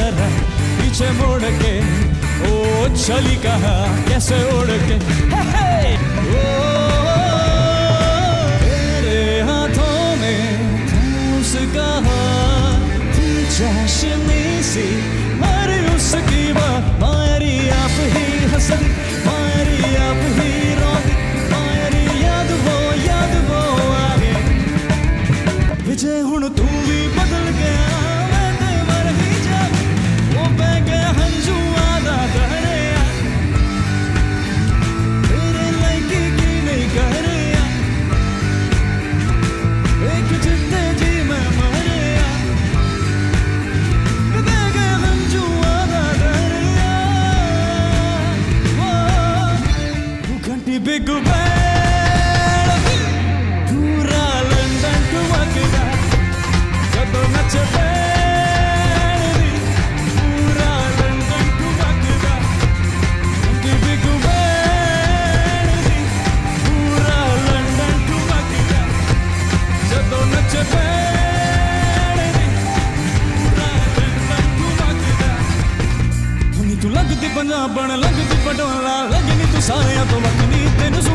जरा पीछे मुड़ के, ओ चली कहाँ कैसे उड़ के। ओ तेरे हाथों में था उसका हाथ, थी चाशनी सी मारी उसकी बात, मारी आप ही हंसदी, मारी आप ही रोती, मारी याद वो आगे। विजय हुण तू भी बदल गया, मैं ते मर ही जा, वो बह गया हंजू आदा करे या, तेरे लायकी की नहीं करे या, एक जितने जी मैं मरे या, बह गया हंजू आदा करे या। वो घंटी बिग बैंड पूरा लंदन ठुमकदा, जब नच बैंड पूरा लंदन ठुमकदा, घंटी बिग बैंड पूरा लंदन ठुमकदा, जब नच बैंड पूरा लंदन ठुमकदा। नी तू लगदी पंजाबण लगदी पटोला, लगनी तू सारियां तो वखनी, तेनू